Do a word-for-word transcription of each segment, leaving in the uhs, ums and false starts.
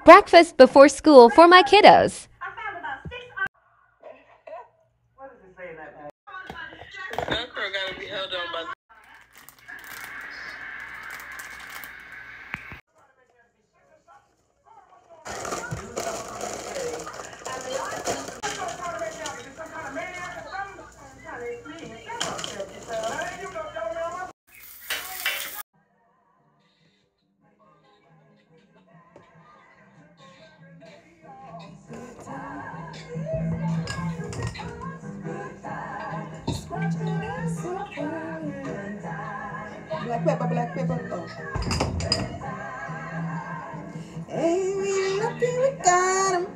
Breakfast before school for my kiddos. That girl gotta be held on by. Black pepper, black pepper. Oh. Hey, we lucky we got him.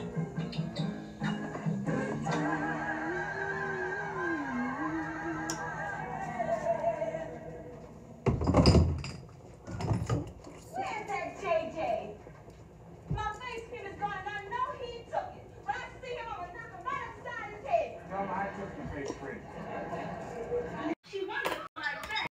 Where's that J J? My face skin is gone and I know he took it. When I see him, I'm gonna knock him right upside his head. Mama, I took the face cream. She wondered like that.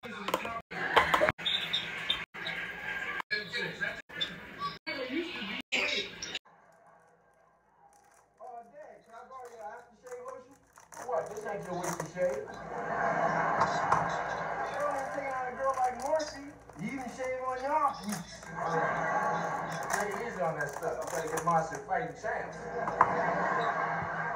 Oh, Dad, can I borrow your aftershave lotion? What? This ain't your way to shave. You don't even take on a girl like Morphy. You even shave on your off weeks. Take it easy on that stuff. I'm trying to get Monster fighting champs.